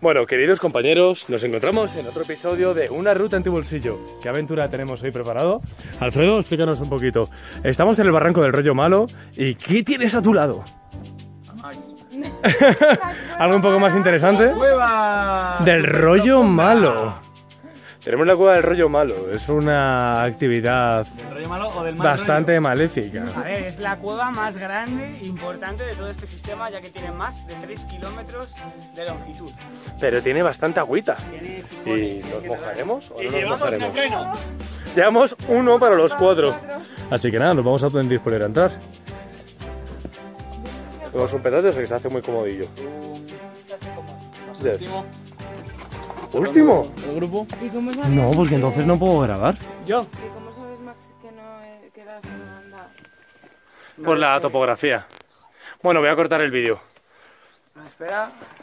Bueno, queridos compañeros, nos encontramos en otro episodio de Una ruta antibolsillo. ¿Qué aventura tenemos hoy preparado? Alfredo, explícanos un poquito. Estamos en el barranco del Rollo Malo. ¿Y qué tienes a tu lado? ¿Algo un poco más interesante? ¡Cueva! Del Rollo Malo. Tenemos la cueva del Rollo Malo. Es una actividad ¿Del rollo malo o del mal bastante rollo? maléfica. A ver, es la cueva más grande e importante de todo este sistema, ya que tiene más de 3 kilómetros de longitud. Pero tiene bastante agüita. Tiene ¿Y nos mojaremos o Y no nos llevamos mojaremos? neopreno. Llevamos uno para los 4. Así que nada, nos vamos a disponer a entrar. Tenemos un petate, o sea que se hace muy comodillo. Yes. ¿Último? ¿El grupo? ¿Y cómo sabes? No, porque entonces no puedo grabar. Yo. ¿Y cómo sabes, Max, que no que la zona anda? Por la topografía. Bueno, voy a cortar el vídeo. Espera.